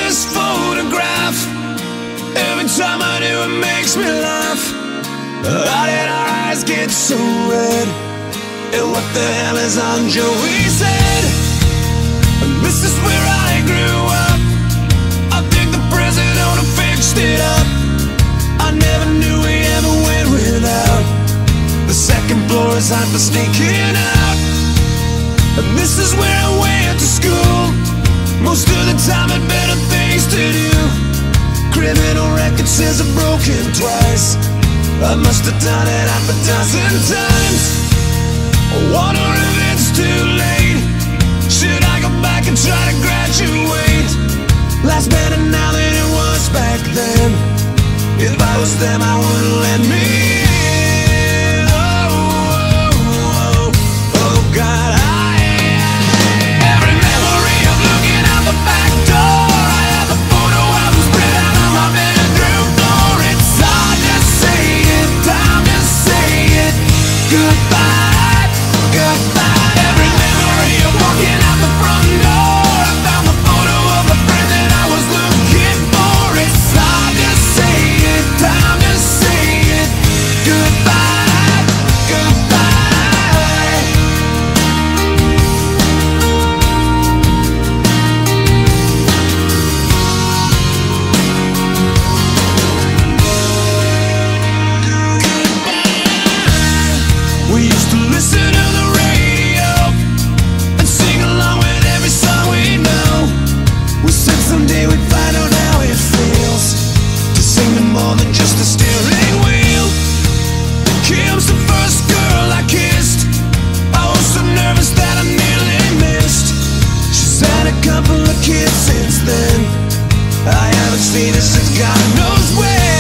this photograph. Every time I do, it makes me laugh. How did our eyes get so red? And what the hell is on Joey's head? And this is where I grew up. I think the president fixed it up. I never knew we ever went without. The second floor is hot for sneaking out. And this is where I went to school. Most of the time had better things to do. Criminal record says I've broken twice. I must have done it half a dozen times. I wonder if it's too late. Should I go back and try to graduate? Life's better now than it was back then. If I was them, I wouldn't let me in. Oh, oh, oh, oh God. Every memory of looking out the back door. I have a photo album spread out on my bedroom floor. It's hard to say it, time to say it. Goodbye, goodbye. Every memory of walking out the front door. I found the photo of the friend that I was looking for. It's hard to say it, time to say it. Goodbye, goodbye. We used to listen to the radio and sing along with every song we know. We said someday we'd find out how it feels to sing to more than just a steering wheel. Kim's the first girl I kissed. I was so nervous that I nearly missed. She's had a couple of kids since then. I haven't seen her since God knows when.